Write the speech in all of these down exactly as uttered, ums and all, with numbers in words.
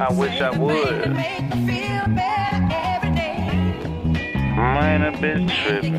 I wish I would. Man, that bitch tripping.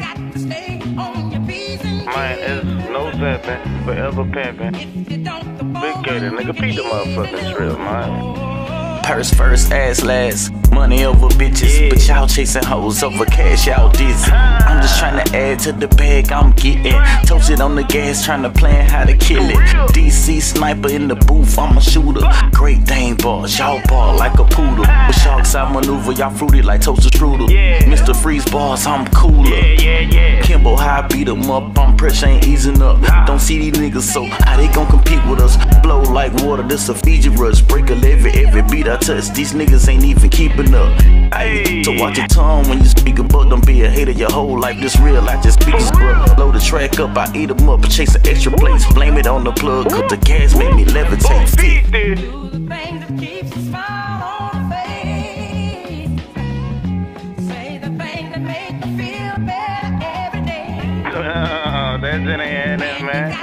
Man, it's no zapping, forever pimping. Big gator, nigga, beat the motherfucking trip, man. Purse first, ass last, money over bitches, yeah. But y'all chasing hoes over cash, y'all dizzy. I'm just trying to add to the bag I'm getting. Toasted on the gas, trying to plan how to kill it. D C sniper in the booth, I'm a shooter. Great Dane bars, y'all ball like a poodle. With sharks I maneuver, y'all fruity like toasted strudel. Mister Freeze bars, I'm cooler. Kimbo high, beat 'em up, I'm pressure ain't easing up. Don't see these niggas, so how they gon' compete with us? Blow like water, this a Fiji rush. Break a levy, every beat I touch, these niggas ain't even keeping up. Ay, so watch your tongue when you speak about, don't be a hater your whole life. This real, I just speak this bruh. Blow the track up, I eat 'em up, chase an extra plates. Blame it on the plug, cause the gas make me levitate. Fit. Oh, that's in the end, man.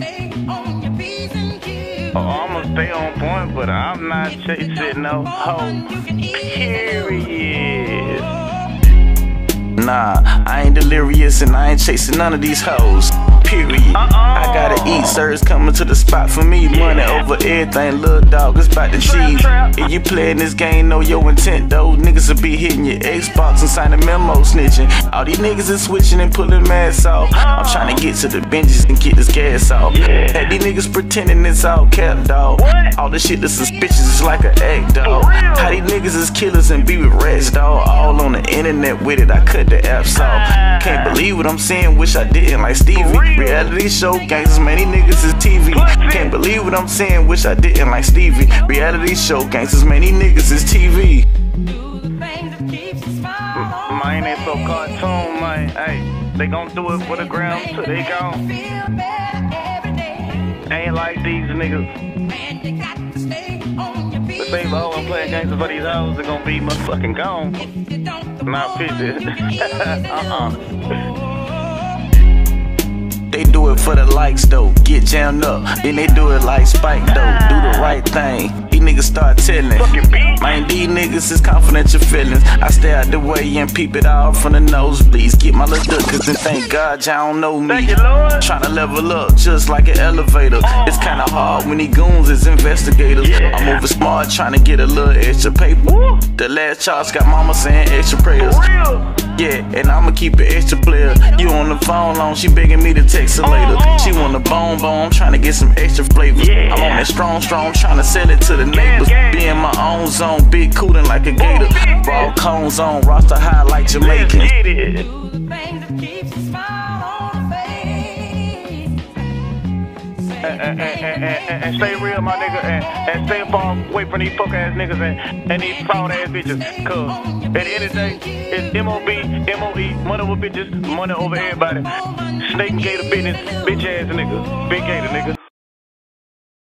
Oh, I'ma stay on point, but I'm not chasing no hoe. Period. Nah, I ain't delirious and I ain't chasing none of these hoes. Period. Uh-oh. I gotta eat, sir's coming to the spot for me. Yeah. Money over everything, little dog, it's about to cheese. If you playing this game, know your intent though. Niggas will be hitting your Xbox and signing memo snitching. All these niggas is switching and pulling masks off. I'm trying to get to the benches and get this gas off. Yeah. Had these niggas pretending it's all cap, dog. What? All this shit that's suspicious is like an act, dog. How these niggas is killers and be with rats, dog. All on the internet with it, I cut the apps off. Can't believe what I'm saying, wish I didn't like Stevie. Reality show gangsters, many niggas is T V. Can't believe what I'm saying, wish I didn't like Stevie. Reality show gangsters, many niggas is T V. Mine ain't so cartoon, man. Hey, they gon' do it for the gram till they gone. Ain't like these niggas. But they low, I'm playing gangsters for these hoes, they gon' be motherfucking gone. Not fifty. uh-uh. They do it for the likes though, get jammed up. Then they do it like Spike though, do the right thing. These niggas start telling. Man, these niggas is confidential feelings. I stay out the way and peep it all from the nosebleeds. Get my little duck, cause then thank God y'all don't know me. Tryna level up just like an elevator. It's kinda hard when these goons is investigators. I'm over smart tryna get a little extra paper. The last charge got mama saying extra prayers. Yeah, and I'ma keep it extra player. You on the phone long, she begging me to text her later. She want a bone bone, tryna get some extra flavors. I'm on that strong strong, tryna sell it to the neighbors. Be in my own zone, big cooling like a gator. Raw cones on, roster high like Jamaican. And, and, and, and, and stay real, my nigga, and, and stay far away from these fuck ass niggas and, and these proud ass bitches. Cause at the end of the day, it's M O B, M O E, money over bitches, money over everybody. Snake and gator business, bitch ass niggas, big gator niggas.